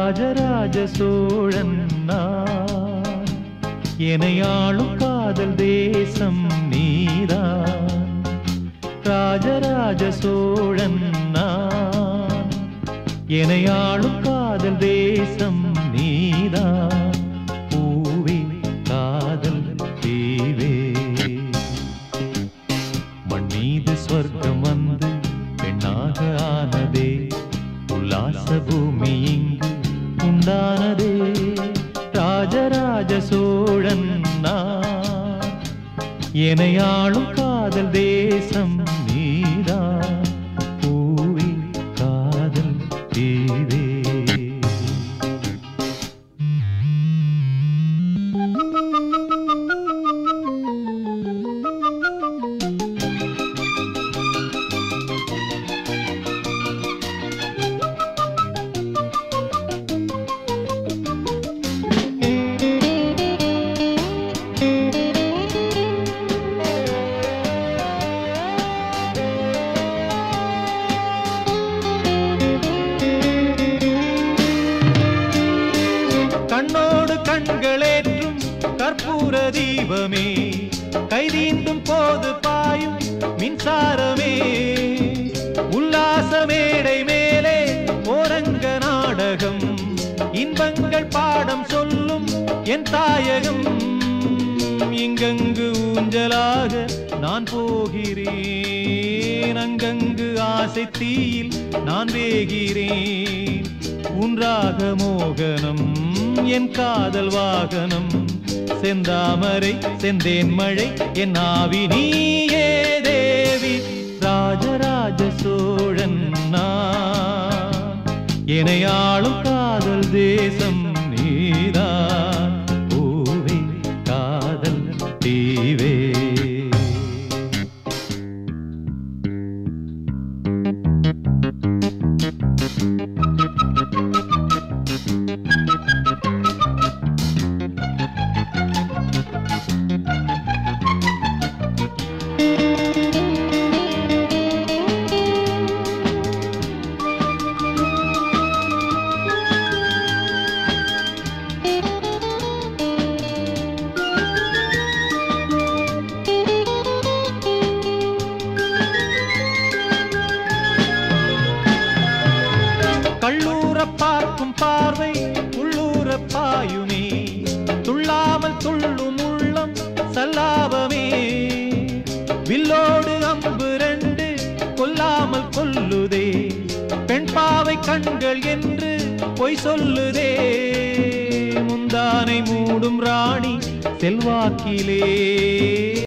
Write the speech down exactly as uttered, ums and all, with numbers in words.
ராஜராஜ சோழன் நான், எனையாளும் காதல் தேசம் நீதான். ராஜராஜ சோழன் நான், எனையாளும் காதல் தேசம் நீதான். பூவே காதல் தீவே, மண் மீது ஸ்வர்க்கம் வந்து பெண்ணாக ஆனதே, உல்லாச பூமி இங்கு உண்டானதே. ராஜராஜ சோழன் நான், எனையாளும் காதல் தேசம் நீதான். பூவே காதல் தீவே. கண்ணோடு கண்களேற்றும் கற்பூர தீபமே, கைதீண்டும் போது பாயும் மின்சாரமே. உல்லாச மேடை மேலே ஓரங்க நாடகம், இன்பங்கள் பாடம் சொல்லும் என் தாயகம். இங்கங்கு ஊஞ்சலாக நான் போகிறேன், அங்கங்கு ஆசை தீயில் நான் வேகிறேன். உன்றாக மோகனம் என் காதல் வாகனம், செந்தாமரை செந்தேன் மழை என் ஆவி நீயே தேவி. ராஜராஜ சோழன் நான், எனையாளும் காதல் தேசம் நீதான். பூவே காதல் தீவே. கள்ளூர பார்க்கும் பார்வை உள்ளூர பாயுமே, துள்ளாமல் துள்ளும் உள்ளம் சல்லாபமே. வில்லோடு அம்பு ரெண்டு கொல்லாமல் கொல்லுதே, பெண் பாவை கண்கள் என்று பொய் சொல்லுதே. முந்தானை மூடும் ராணி செல்வாக்கிலே